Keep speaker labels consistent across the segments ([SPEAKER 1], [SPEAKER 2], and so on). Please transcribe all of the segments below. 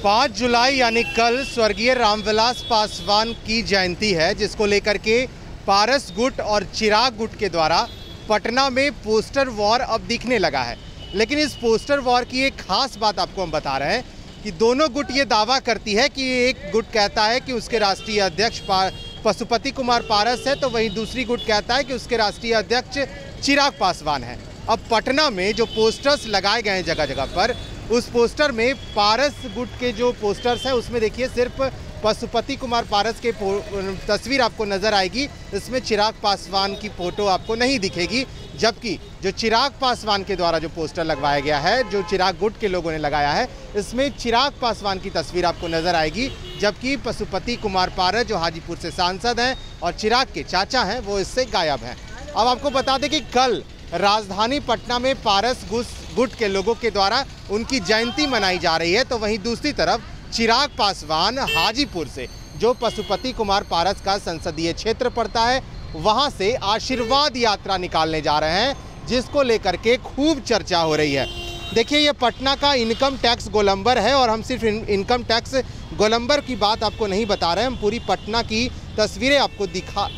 [SPEAKER 1] 5 जुलाई यानी कल स्वर्गीय रामविलास पासवान की जयंती है, जिसको लेकर के पारस गुट और चिराग गुट के द्वारा पटना में पोस्टर वॉर अब दिखने लगा है। लेकिन इस पोस्टर वॉर की एक खास बात आपको हम बता रहे हैं कि दोनों गुट ये दावा करती है कि एक गुट कहता है कि उसके राष्ट्रीय अध्यक्ष पशुपति कुमार पारस है, तो वहीं दूसरी गुट कहता है कि उसके राष्ट्रीय अध्यक्ष चिराग पासवान है। अब पटना में जो पोस्टर्स लगाए गए हैं जगह जगह पर, उस पोस्टर में पारस गुट के जो पोस्टर्स हैं उसमें देखिए सिर्फ पशुपति कुमार पारस के तस्वीर आपको नज़र आएगी, इसमें चिराग पासवान की फ़ोटो आपको नहीं दिखेगी। जबकि जो चिराग पासवान के द्वारा जो पोस्टर लगवाया गया है, जो चिराग गुट के लोगों ने लगाया है, इसमें चिराग पासवान की तस्वीर आपको नज़र आएगी। जबकि पशुपति कुमार पारस जो हाजीपुर से सांसद हैं और चिराग के चाचा हैं, वो इससे गायब हैं। अब आपको बता दें कि कल राजधानी पटना में पारस गुट के लोगों के द्वारा उनकी जयंती मनाई जा रही है, तो वहीं दूसरी तरफ चिराग पासवान हाजीपुर से, जो पशुपति कुमार पारस का संसदीय क्षेत्र पड़ता है, वहां से आशीर्वाद यात्रा निकालने जा रहे हैं, जिसको लेकर के खूब चर्चा हो रही है। देखिए, ये पटना का इनकम टैक्स गोलंबर है और हम सिर्फ इनकम टैक्स गोलंबर की बात आपको नहीं बता रहे हैं, हम पूरी पटना की तस्वीरें आपको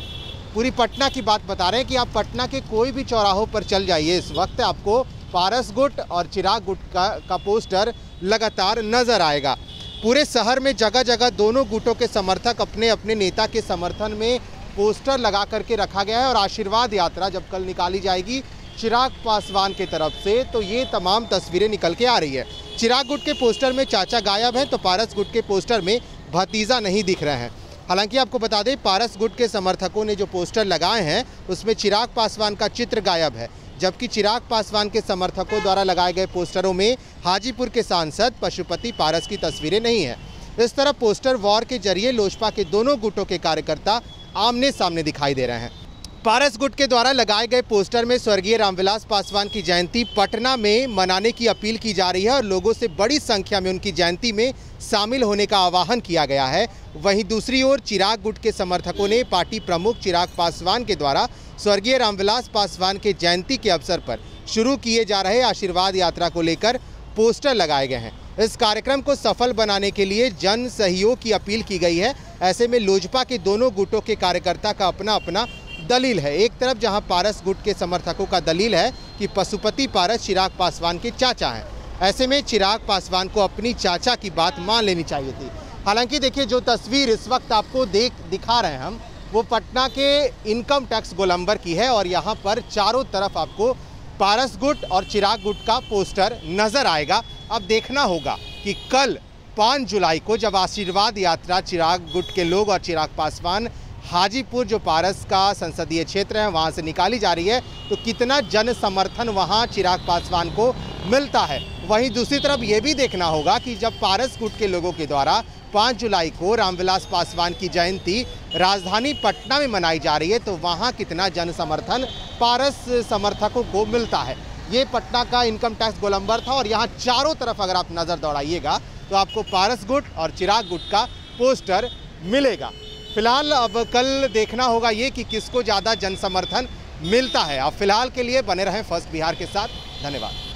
[SPEAKER 1] पूरी पटना की बात बता रहे हैं कि आप पटना के कोई भी चौराहों पर चल जाइए, इस वक्त आपको पारस गुट और चिराग गुट का पोस्टर लगातार नजर आएगा। पूरे शहर में जगह जगह दोनों गुटों के समर्थक अपने अपने नेता के समर्थन में पोस्टर लगा करके रखा गया है और आशीर्वाद यात्रा जब कल निकाली जाएगी चिराग पासवान की तरफ से, तो ये तमाम तस्वीरें निकल के आ रही है। चिराग गुट के पोस्टर में चाचा गायब हैं, तो पारस गुट के पोस्टर में भतीजा नहीं दिख रहे हैं। हालांकि आपको बता दें, पारस गुट के समर्थकों ने जो पोस्टर लगाए हैं उसमें चिराग पासवान का चित्र गायब है, जबकि चिराग पासवान के समर्थकों द्वारा लगाए गए पोस्टरों में हाजीपुर के सांसद पशुपति पारस की तस्वीरें नहीं हैं। इस तरह पोस्टर वॉर के जरिए लोजपा के दोनों गुटों के कार्यकर्ता आमने सामने दिखाई दे रहे हैं। पारस गुट के द्वारा लगाए गए पोस्टर में स्वर्गीय रामविलास पासवान की जयंती पटना में मनाने की अपील की जा रही है और लोगों से बड़ी संख्या में उनकी जयंती में शामिल होने का आह्वान किया गया है। वहीं दूसरी ओर चिराग गुट के समर्थकों ने पार्टी प्रमुख चिराग पासवान के द्वारा स्वर्गीय रामविलास पासवान के जयंती के अवसर पर शुरू किए जा रहे आशीर्वाद यात्रा को लेकर पोस्टर लगाए गए हैं। इस कार्यक्रम को सफल बनाने के लिए जन सहयोग की अपील की गई है। ऐसे में लोजपा के दोनों गुटों के कार्यकर्ता का अपना अपना दलील है। एक तरफ जहां पारस गुट के समर्थकों का दलील है कि पशुपति पारस चिराग पासवान के चाचा हैं, ऐसे में चिराग पासवान को अपनी चाचा की बात मान लेनी चाहिए थी। हालांकि देखिए, जो तस्वीर इस वक्त आपको दिखा रहे हैं हम, वो पटना के इनकम टैक्स गोलंबर की है और यहाँ पर चारों तरफ आपको पारस गुट और चिराग गुट का पोस्टर नजर आएगा। अब देखना होगा कि कल 5 जुलाई को जब आशीर्वाद यात्रा चिराग गुट के लोग और चिराग पासवान हाजीपुर, जो पारस का संसदीय क्षेत्र है, वहां से निकाली जा रही है, तो कितना जन समर्थन वहां चिराग पासवान को मिलता है। वहीं दूसरी तरफ ये भी देखना होगा कि जब पारस गुट के लोगों के द्वारा 5 जुलाई को रामविलास पासवान की जयंती राजधानी पटना में मनाई जा रही है, तो वहां कितना जन समर्थन पारस समर्थकों को मिलता है। ये पटना का इनकम टैक्स गोलंबर था और यहाँ चारों तरफ अगर आप नज़र दौड़ाइएगा तो आपको पारस गुट और चिराग गुट का पोस्टर मिलेगा। फिलहाल अब कल देखना होगा ये कि किसको ज़्यादा जन समर्थन मिलता है। अब फिलहाल के लिए बने रहें फर्स्ट बिहार के साथ। धन्यवाद।